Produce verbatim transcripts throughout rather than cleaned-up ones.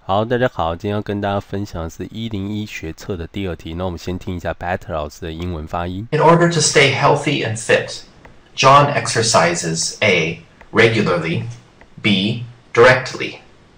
好，大家好，今天要跟大家分享的是一零一学测的第二题。那我们先听一下 Better 老师的英文发音。 In order to stay healthy and fit, John exercises A. regularly, B. directly,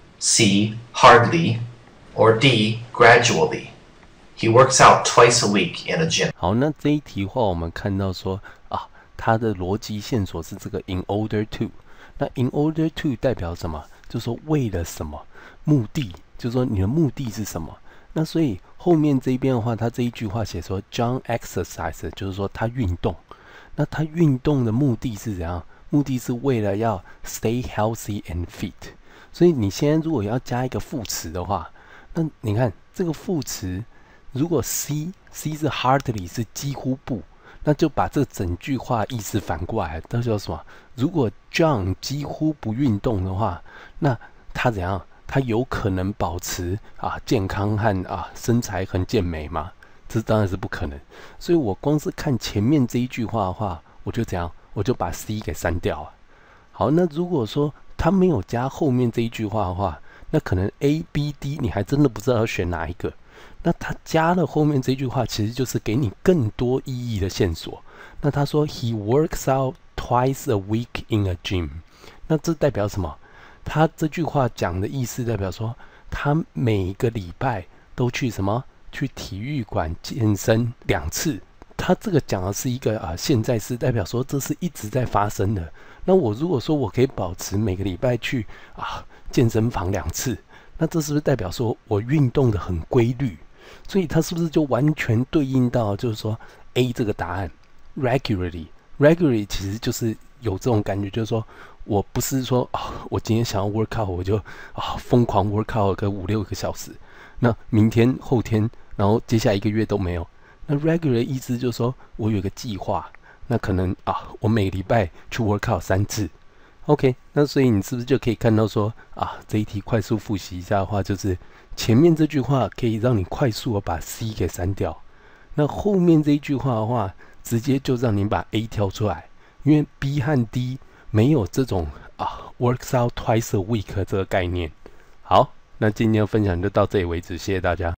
C. hardly, or D. gradually. He works out twice a week in a gym. 好，那这一题话我们看到说啊，它的逻辑线索是这个 in order to。那 in order to 代表什么？就是说为了什么目的？就是说你的目的是什么？那所以后面这边的话，他这一句话写说 John exercise， 就是说他运动。那他运动的目的是怎样？目的是为了要 stay healthy and fit。所以你现在如果要加一个副词的话，那你看这个副词，如果 C C 是 hardly 是几乎不，那就把这整句话意思反过来，那叫什么？如果 John 几乎不运动的话，那他怎样？他有可能保持啊健康和啊身材很健美吗？这当然是不可能。所以我光是看前面这一句话的话，我就怎样？我就把 C 给删掉啊。好，那如果说他没有加后面这一句话的话，那可能 A、B、D 你还真的不知道要选哪一个。那他加了后面这句话，其实就是给你更多意义的线索。那他说 He works out twice a week in a gym， 那这代表什么？他这句话讲的意思代表说，他每个礼拜都去什么？去体育馆健身两次。他这个讲的是一个啊现在式，代表说这是一直在发生的。那我如果说我可以保持每个礼拜去啊健身房两次，那这是不是代表说我运动的很规律？所以它是不是就完全对应到就是说 A 这个答案 regularly regularly 其实就是有这种感觉，就是说我不是说啊、哦，我今天想要 work out 我就啊疯狂 work out 个五六个小时，那明天后天然后接下来一个月都没有。那 regular 的意思就是说我有个计划，那可能啊我每个礼拜去 work out 三次。OK， 那所以你是不是就可以看到说啊，这一题快速复习一下的话，就是前面这句话可以让你快速的把 C 给删掉，那后面这一句话的话，直接就让你把 A 挑出来，因为 B 和 D 没有这种啊 works out twice a week 这个概念。好，那今天的分享就到这里为止，谢谢大家。